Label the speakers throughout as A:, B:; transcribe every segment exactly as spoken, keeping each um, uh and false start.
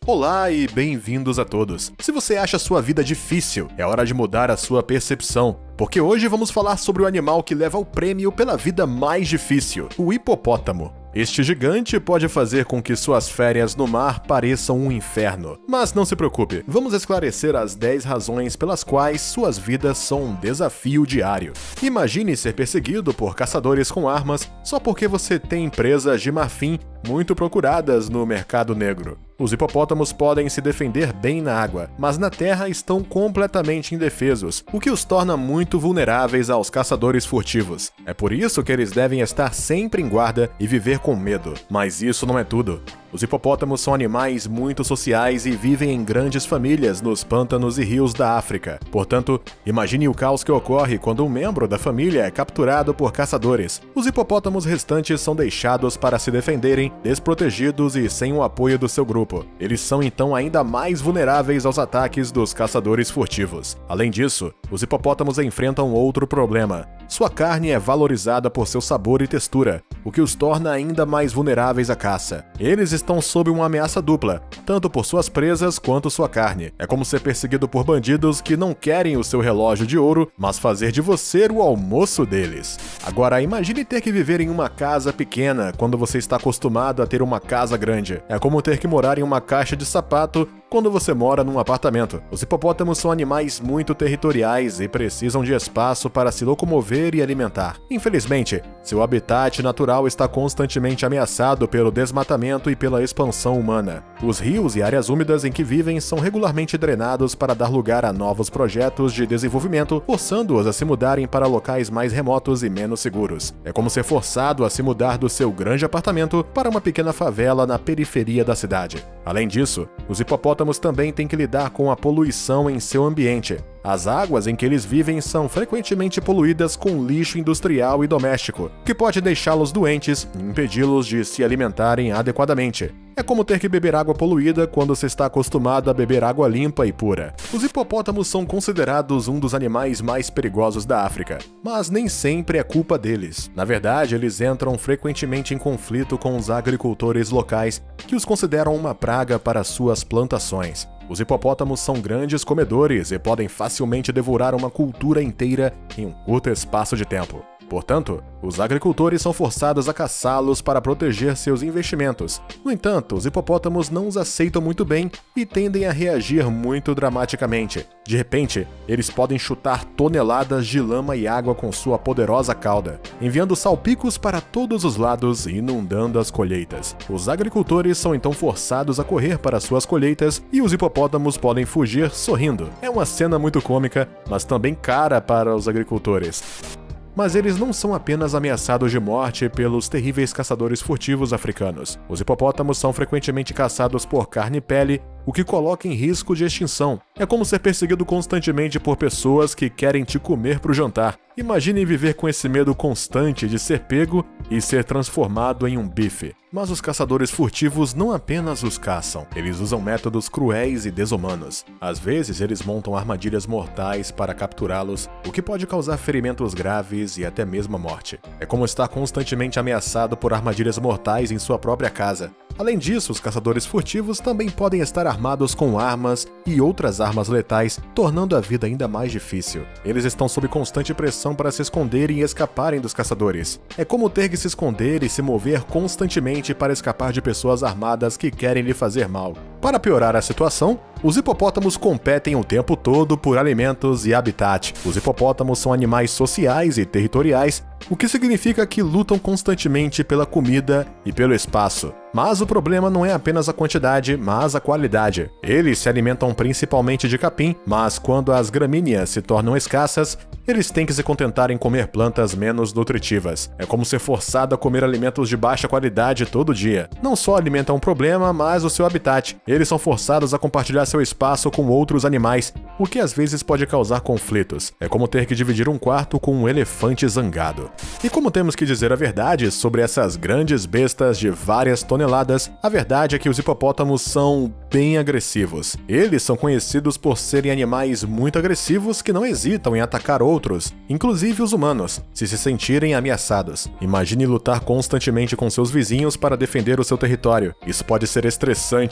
A: Olá e bem-vindos a todos. Se você acha a sua vida difícil, é hora de mudar a sua percepção, porque hoje vamos falar sobre o animal que leva o prêmio pela vida mais difícil, o hipopótamo. Este gigante pode fazer com que suas férias no mar pareçam um inferno. Mas não se preocupe, vamos esclarecer as dez razões pelas quais suas vidas são um desafio diário. Imagine ser perseguido por caçadores com armas só porque você tem presas de marfim muito procuradas no mercado negro. Os hipopótamos podem se defender bem na água, mas na terra estão completamente indefesos, o que os torna muito vulneráveis aos caçadores furtivos. É por isso que eles devem estar sempre em guarda e viver com medo. Mas isso não é tudo. Os hipopótamos são animais muito sociais e vivem em grandes famílias nos pântanos e rios da África. Portanto, imagine o caos que ocorre quando um membro da família é capturado por caçadores. Os hipopótamos restantes são deixados para se defenderem, desprotegidos e sem o apoio do seu grupo. Eles são então ainda mais vulneráveis aos ataques dos caçadores furtivos. Além disso, os hipopótamos enfrentam outro problema. Sua carne é valorizada por seu sabor e textura, o que os torna ainda mais vulneráveis à caça. Eles estão sob uma ameaça dupla, tanto por suas presas quanto sua carne. É como ser perseguido por bandidos que não querem o seu relógio de ouro, mas fazer de você o almoço deles. Agora, imagine ter que viver em uma casa pequena quando você está acostumado a ter uma casa grande. É como ter que morar em uma caixa de sapato quando você mora num apartamento. Os hipopótamos são animais muito territoriais e precisam de espaço para se locomover e alimentar. Infelizmente, seu habitat natural está constantemente ameaçado pelo desmatamento e pela expansão humana. Os rios e áreas úmidas em que vivem são regularmente drenados para dar lugar a novos projetos de desenvolvimento, forçando-os a se mudarem para locais mais remotos e menos seguros. É como ser forçado a se mudar do seu grande apartamento para uma pequena favela na periferia da cidade. Além disso, os hipopótamos também têm que lidar com a poluição em seu ambiente. As águas em que eles vivem são frequentemente poluídas com lixo industrial e doméstico, que pode deixá-los doentes e impedi-los de se alimentarem adequadamente. É como ter que beber água poluída quando se está acostumado a beber água limpa e pura. Os hipopótamos são considerados um dos animais mais perigosos da África, mas nem sempre é culpa deles. Na verdade, eles entram frequentemente em conflito com os agricultores locais, que os consideram uma praga para suas plantações. Os hipopótamos são grandes comedores e podem facilmente devorar uma cultura inteira em um curto espaço de tempo. Portanto, os agricultores são forçados a caçá-los para proteger seus investimentos. No entanto, os hipopótamos não os aceitam muito bem e tendem a reagir muito dramaticamente. De repente, eles podem chutar toneladas de lama e água com sua poderosa cauda, enviando salpicos para todos os lados e inundando as colheitas. Os agricultores são então forçados a correr para suas colheitas e os hipopótamos podem fugir sorrindo. É uma cena muito cômica, mas também cara para os agricultores. Mas eles não são apenas ameaçados de morte pelos terríveis caçadores furtivos africanos. Os hipopótamos são frequentemente caçados por carne e pele, o que coloca em risco de extinção. É como ser perseguido constantemente por pessoas que querem te comer para o jantar. Imagine viver com esse medo constante de ser pego e ser transformado em um bife. Mas os caçadores furtivos não apenas os caçam, eles usam métodos cruéis e desumanos. Às vezes, eles montam armadilhas mortais para capturá-los, o que pode causar ferimentos graves e até mesmo a morte. É como estar constantemente ameaçado por armadilhas mortais em sua própria casa. Além disso, os caçadores furtivos também podem estar armados com armas e outras armas letais, tornando a vida ainda mais difícil. Eles estão sob constante pressão para se esconderem e escaparem dos caçadores. É como ter que se esconder e se mover constantemente para escapar de pessoas armadas que querem lhe fazer mal. Para piorar a situação, os hipopótamos competem o tempo todo por alimentos e habitat. Os hipopótamos são animais sociais e territoriais, o que significa que lutam constantemente pela comida e pelo espaço. Mas o problema não é apenas a quantidade, mas a qualidade. Eles se alimentam principalmente de capim, mas quando as gramíneas se tornam escassas, eles têm que se contentar em comer plantas menos nutritivas. É como ser forçado a comer alimentos de baixa qualidade todo dia. Não só alimentam um problema, mas o seu habitat. Eles são forçados a compartilhar seu espaço com outros animais, o que às vezes pode causar conflitos. É como ter que dividir um quarto com um elefante zangado. E como temos que dizer a verdade sobre essas grandes bestas de várias toneladas, a verdade é que os hipopótamos são bem agressivos. Eles são conhecidos por serem animais muito agressivos que não hesitam em atacar outros, inclusive os humanos, se se sentirem ameaçados. Imagine lutar constantemente com seus vizinhos para defender o seu território. Isso pode ser estressante, cansativo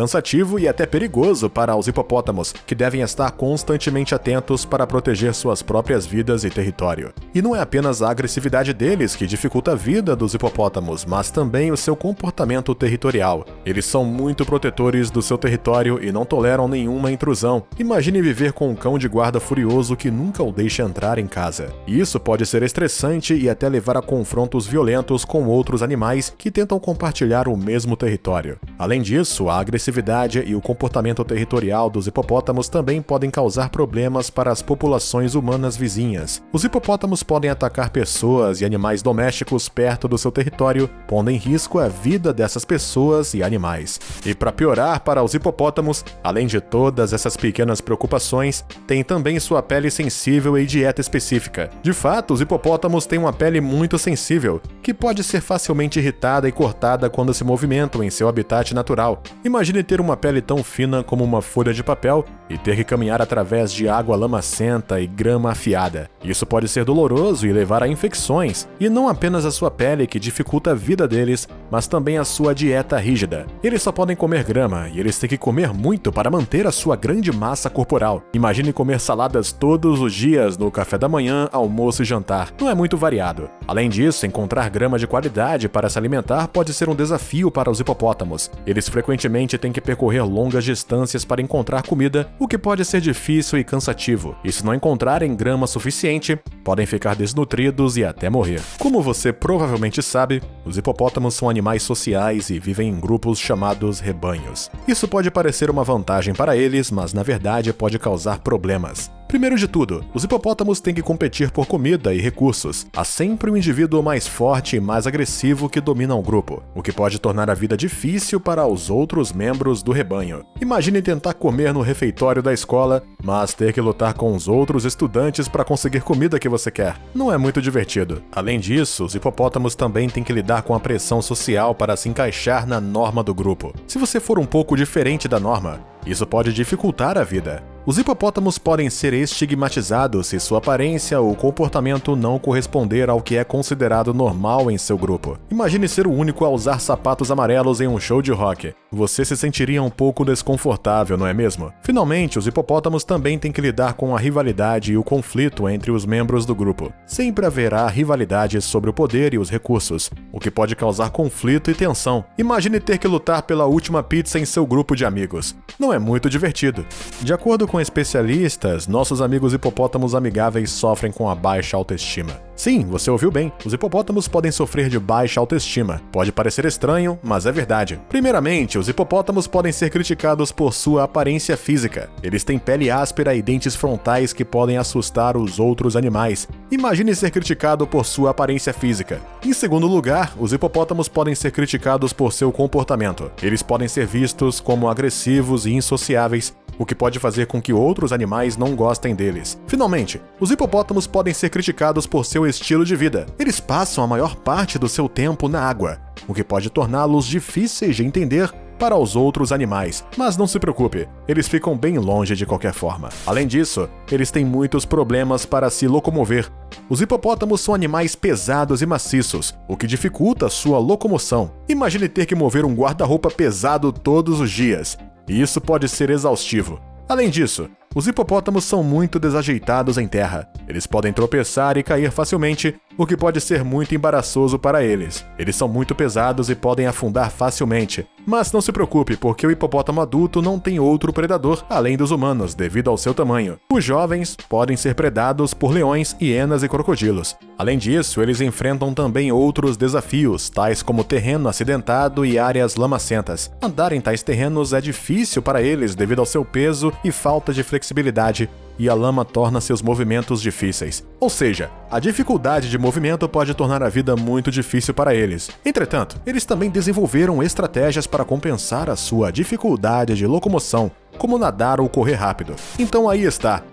A: cansativo e até perigoso para os hipopótamos, que devem estar constantemente atentos para proteger suas próprias vidas e território. E não é apenas a agressividade deles que dificulta a vida dos hipopótamos, mas também o seu comportamento territorial. Eles são muito protetores do seu território e não toleram nenhuma intrusão. Imagine viver com um cão de guarda furioso que nunca o deixa entrar em casa. E isso pode ser estressante e até levar a confrontos violentos com outros animais que tentam compartilhar o mesmo território. Além disso, a agressividade e o comportamento territorial dos hipopótamos também podem causar problemas para as populações humanas vizinhas. Os hipopótamos podem atacar pessoas e animais domésticos perto do seu território, pondo em risco a vida dessas pessoas e animais. E para piorar para os hipopótamos, além de todas essas pequenas preocupações, tem também sua pele sensível e dieta específica. De fato, os hipopótamos têm uma pele muito sensível, que pode ser facilmente irritada e cortada quando se movimentam em seu habitat natural. Imagine ter uma pele tão fina como uma folha de papel e ter que caminhar através de água lamacenta e grama afiada. Isso pode ser doloroso e levar a infecções, e não apenas a sua pele que dificulta a vida deles, mas também a sua dieta rígida. Eles só podem comer grama e eles têm que comer muito para manter a sua grande massa corporal. Imagine comer saladas todos os dias no café da manhã, almoço e jantar. Não é muito variado. Além disso, encontrar grama de qualidade para se alimentar pode ser um desafio para os hipopótamos. Eles frequentemente têm que percorrer longas distâncias para encontrar comida, o que pode ser difícil e cansativo. E se não encontrarem grama suficiente, podem ficar desnutridos e até morrer. Como você provavelmente sabe, os hipopótamos são animais sociais e vivem em grupos chamados rebanhos. Isso pode parecer uma vantagem para eles, mas na verdade pode causar problemas. Primeiro de tudo, os hipopótamos têm que competir por comida e recursos. Há sempre um indivíduo mais forte e mais agressivo que domina o grupo, o que pode tornar a vida difícil para os outros membros do rebanho. Imagine tentar comer no refeitório da escola, mas ter que lutar com os outros estudantes para conseguir comida que você quer. Não é muito divertido. Além disso, os hipopótamos também têm que lidar com a pressão social para se encaixar na norma do grupo. Se você for um pouco diferente da norma, isso pode dificultar a vida. Os hipopótamos podem ser estigmatizados se sua aparência ou comportamento não corresponder ao que é considerado normal em seu grupo. Imagine ser o único a usar sapatos amarelos em um show de rock. Você se sentiria um pouco desconfortável, não é mesmo? Finalmente, os hipopótamos também têm que lidar com a rivalidade e o conflito entre os membros do grupo. Sempre haverá rivalidade sobre o poder e os recursos, o que pode causar conflito e tensão. Imagine ter que lutar pela última pizza em seu grupo de amigos. Não é muito divertido. De acordo com especialistas, nossos amigos hipopótamos amigáveis sofrem com a baixa autoestima. Sim, você ouviu bem, os hipopótamos podem sofrer de baixa autoestima. Pode parecer estranho, mas é verdade. Primeiramente, os hipopótamos podem ser criticados por sua aparência física. Eles têm pele áspera e dentes frontais que podem assustar os outros animais. Imagine ser criticado por sua aparência física. Em segundo lugar, os hipopótamos podem ser criticados por seu comportamento. Eles podem ser vistos como agressivos e insociáveis, o que pode fazer com que outros animais não gostem deles. Finalmente, os hipopótamos podem ser criticados por seu estilo de vida. Eles passam a maior parte do seu tempo na água, o que pode torná-los difíceis de entender para os outros animais. Mas não se preocupe, eles ficam bem longe de qualquer forma. Além disso, eles têm muitos problemas para se locomover. Os hipopótamos são animais pesados e maciços, o que dificulta sua locomoção. Imagine ter que mover um guarda-roupa pesado todos os dias. E isso pode ser exaustivo. Além disso, os hipopótamos são muito desajeitados em terra. Eles podem tropeçar e cair facilmente, o que pode ser muito embaraçoso para eles. Eles são muito pesados e podem afundar facilmente. Mas não se preocupe, porque o hipopótamo adulto não tem outro predador além dos humanos, devido ao seu tamanho. Os jovens podem ser predados por leões, hienas e crocodilos. Além disso, eles enfrentam também outros desafios, tais como terreno acidentado e áreas lamacentas. Andar em tais terrenos é difícil para eles devido ao seu peso e falta de flexibilidade, e a lama torna seus movimentos difíceis. Ou seja, a dificuldade de movimento pode tornar a vida muito difícil para eles. Entretanto, eles também desenvolveram estratégias para compensar a sua dificuldade de locomoção, como nadar ou correr rápido. Então aí está,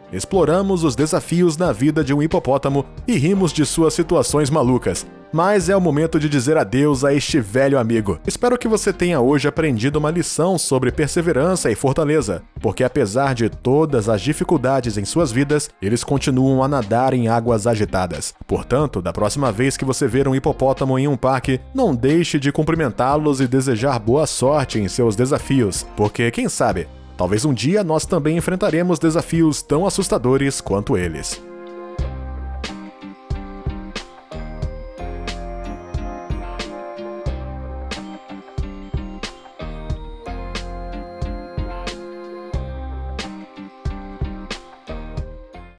A: Exploramos os desafios na vida de um hipopótamo e rimos de suas situações malucas. Mas é o momento de dizer adeus a este velho amigo. Espero que você tenha hoje aprendido uma lição sobre perseverança e fortaleza, porque apesar de todas as dificuldades em suas vidas, eles continuam a nadar em águas agitadas. Portanto, da próxima vez que você ver um hipopótamo em um parque, não deixe de cumprimentá-los e desejar boa sorte em seus desafios, porque quem sabe, talvez um dia nós também enfrentaremos desafios tão assustadores quanto eles.